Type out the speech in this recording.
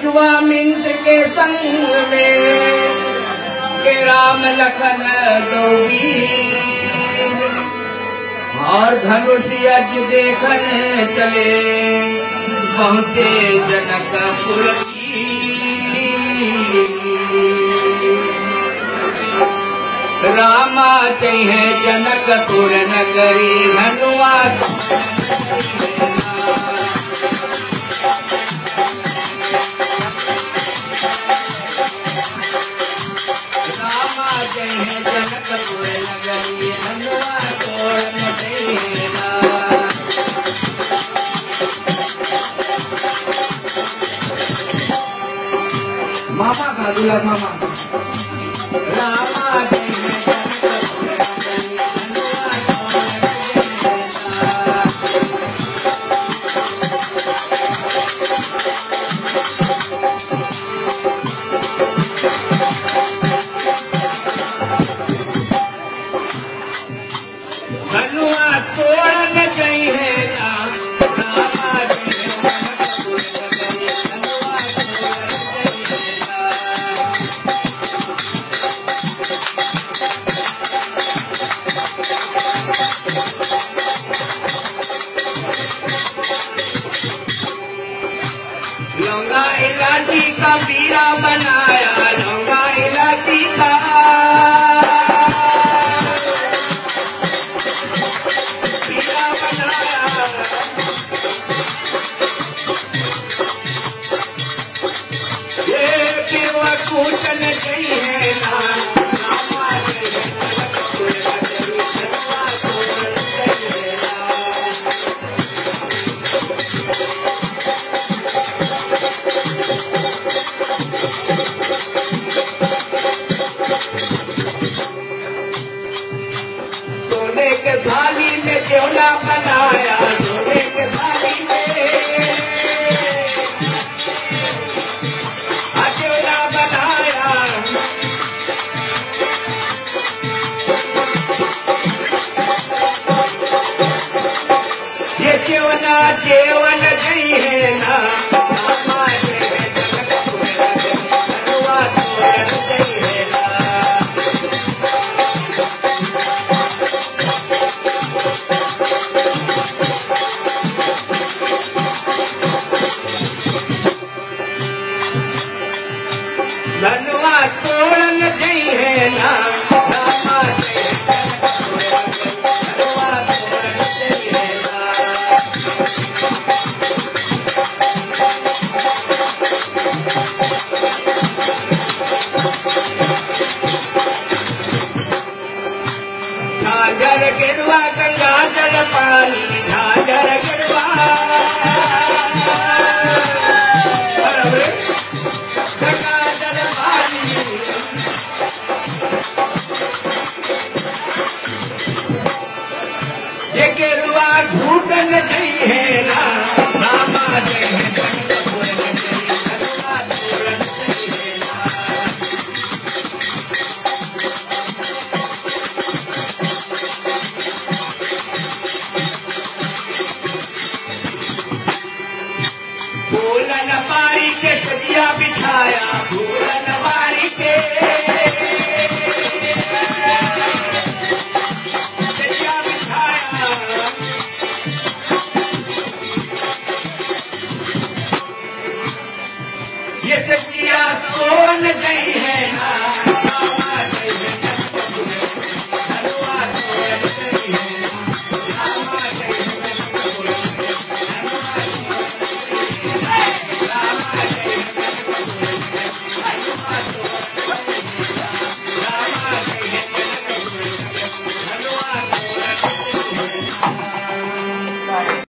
विश्वामित्र के संग में के राम लखन दोगी और धनुष यज्ञ देखने चले पहुंचे जनकपुर की। रामा कहे जनकपुर नगरी हनुआ जनकपुर नगरी हनुआ मामा का दूल्हा मामा रामा हनुआ तोड़न गई है लौंगा इलायची का बीड़ा बनाया लौंगा इलायची का बीड़ा बनाया ये केवल कूटन गई है ना सोने के थाली में देवला बनाया सोने के थाली में देवला बनाया ये केवना केवल गई है ना धनुआ तोड़न गई है ना झांझर गिरवा गंगा जल पानी झांझर गिरवा गंगा जल पानी ये गिरवा घूटन गई है ना रामा फूलन बारी के सजिया बिछाया फूलन बारी के सजिया बिछाया ये सजिया सोन गई है ना